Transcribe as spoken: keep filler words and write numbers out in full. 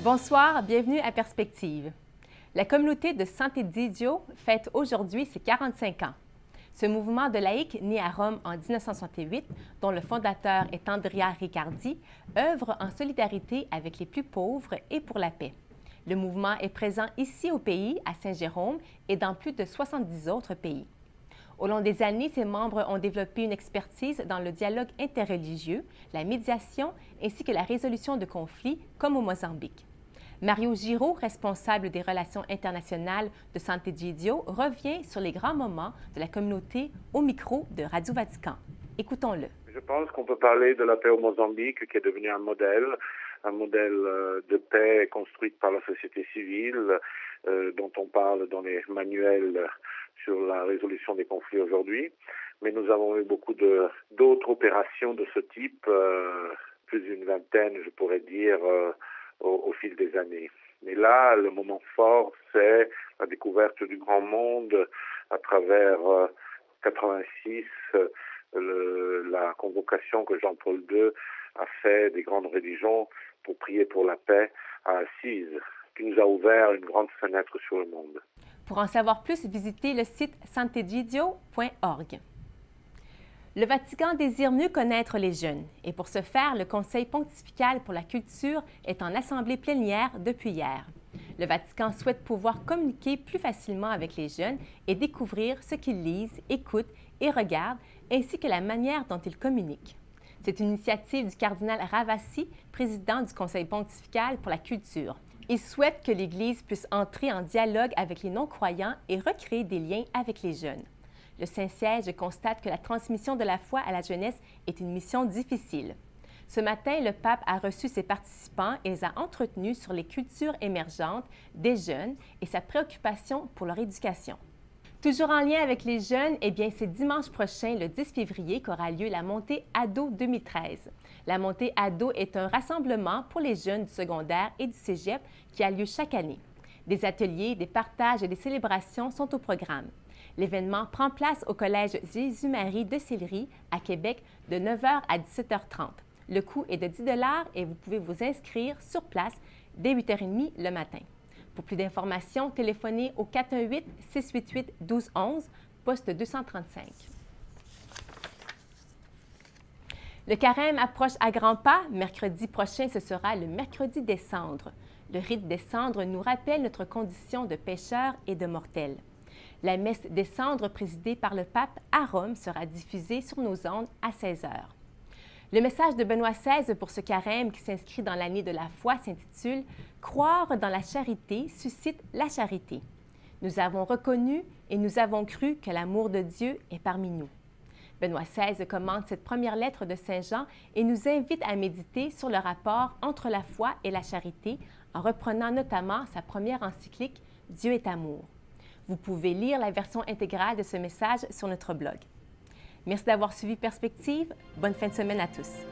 Bonsoir, bienvenue à Perspective. La communauté de Sant'Egidio fête aujourd'hui ses quarante-cinq ans. Ce mouvement de laïcs né à Rome en mille neuf cent soixante-huit, dont le fondateur est Andrea Riccardi, œuvre en solidarité avec les plus pauvres et pour la paix. Le mouvement est présent ici au pays, à Saint-Jérôme, et dans plus de soixante-dix autres pays. Au long des années, ses membres ont développé une expertise dans le dialogue interreligieux, la médiation ainsi que la résolution de conflits, comme au Mozambique. Mario Giraud, responsable des relations internationales de Sant'Egidio, revient sur les grands moments de la communauté au micro de Radio Vatican. Écoutons-le. Je pense qu'on peut parler de la paix au Mozambique qui est devenu un modèle, un modèle de paix construite par la société civile, euh, dont on parle dans les manuels sur la résolution des conflits aujourd'hui. Mais nous avons eu beaucoup de, d'autres opérations de ce type, euh, plus d'une vingtaine, je pourrais dire, euh, au, au fil des années. Mais là, le moment fort, c'est la découverte du grand monde à travers euh, quatre-vingt-six, euh, le, la convocation que Jean-Paul deux a fait des grandes religions pour prier pour la paix à Assise, qui nous a ouvert une grande fenêtre sur le monde. Pour en savoir plus, visitez le site sant'egidio point org. Le Vatican désire mieux connaître les jeunes et pour ce faire, le Conseil pontifical pour la culture est en assemblée plénière depuis hier. Le Vatican souhaite pouvoir communiquer plus facilement avec les jeunes et découvrir ce qu'ils lisent, écoutent et regardent, ainsi que la manière dont ils communiquent. C'est une initiative du cardinal Ravasi, président du Conseil pontifical pour la culture. Il souhaite que l'Église puisse entrer en dialogue avec les non-croyants et recréer des liens avec les jeunes. Le Saint-Siège constate que la transmission de la foi à la jeunesse est une mission difficile. Ce matin, le pape a reçu ses participants et les a entretenus sur les cultures émergentes des jeunes et sa préoccupation pour leur éducation. Toujours en lien avec les jeunes, eh bien, c'est dimanche prochain, le dix février, qu'aura lieu la Montée Ado deux mille treize. La Montée Ado est un rassemblement pour les jeunes du secondaire et du cégep qui a lieu chaque année. Des ateliers, des partages et des célébrations sont au programme. L'événement prend place au Collège Jésus-Marie de Sillery, à Québec, de neuf heures à dix-sept heures trente. Le coût est de dix dollars et vous pouvez vous inscrire sur place dès huit heures trente le matin. Pour plus d'informations, téléphonez au quatre un huit, six huit huit, un deux un un, poste deux cent trente-cinq. Le carême approche à grands pas. Mercredi prochain, ce sera le mercredi des cendres. Le rite des cendres nous rappelle notre condition de pécheurs et de mortels. La messe des cendres présidée par le pape à Rome sera diffusée sur nos ondes à seize heures. Le message de Benoît seize pour ce carême qui s'inscrit dans l'année de la foi s'intitule « Croire dans la charité suscite la charité ». Nous avons reconnu et nous avons cru que l'amour de Dieu est parmi nous. Benoît seize commente cette première lettre de Saint Jean et nous invite à méditer sur le rapport entre la foi et la charité en reprenant notamment sa première encyclique « Dieu est amour ». Vous pouvez lire la version intégrale de ce message sur notre blog. Merci d'avoir suivi Perspective. Bonne fin de semaine à tous.